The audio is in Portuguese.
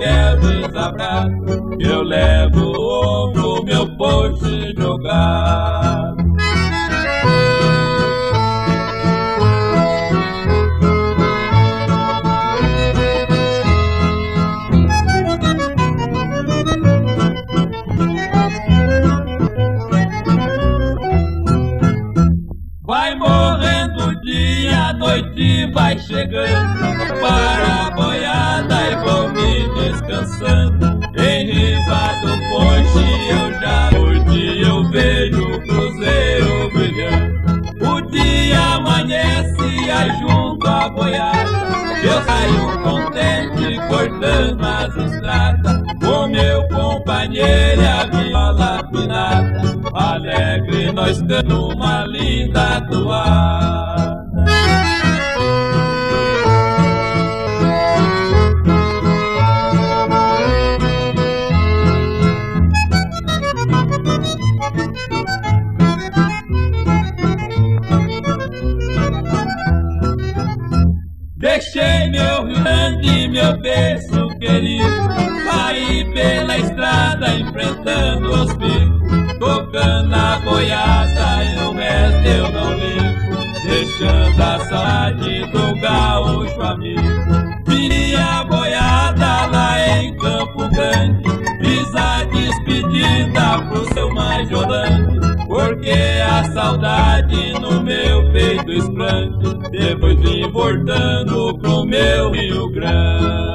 qualquer desabraço, eu levo pro meu posto jogar. Vai morrendo o dia, a noite vai chegando, para a boiada e vou me descansando. Em riba do ponte hoje eu vejo o cruzeiro brilhando. O dia amanhece aí junto à boiada, eu saio contente cortando as estradas, com meu companheiro e a viola afinada, alegre nós cantando uma linda toada. Deixei meu Rio Grande, meu berço querido, saí pela estrada enfrentando os picos, tocando a boiada e o resto eu não ligo, deixando a saudade do gaúcho amigo. Vi a boiada lá em Campo Grande, fiz a despedida pro seu Majorante, porque a saudade no meu peito esplande, depois vim voltando pro meu Rio Grande.